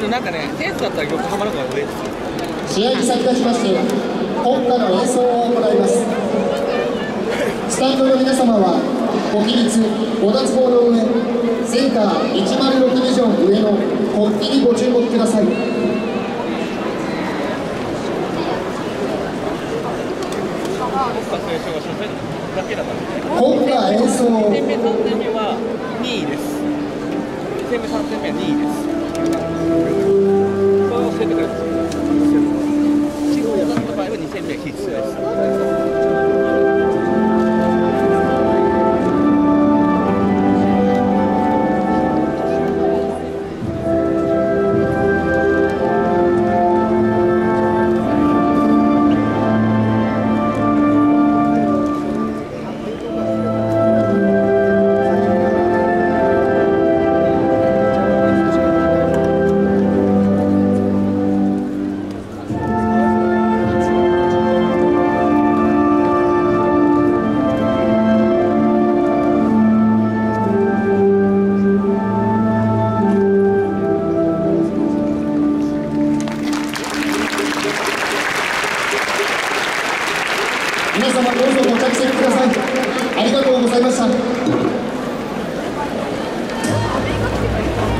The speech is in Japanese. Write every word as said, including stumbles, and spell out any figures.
となんかね、エースだったら横浜の方が上です。 試合に先立ちまして国歌の演奏を行います。スタンドの皆様はご起立ご脱帽の上、センターいちまるろくビジョン上の国旗にご注目ください。国歌演奏。に戦目さん戦目はにいです。に戦目さん戦目はにいです。これを教えてくれます。地方だった場合はに戦目は必須です。皆様どうぞご着席ください。ありがとうございました。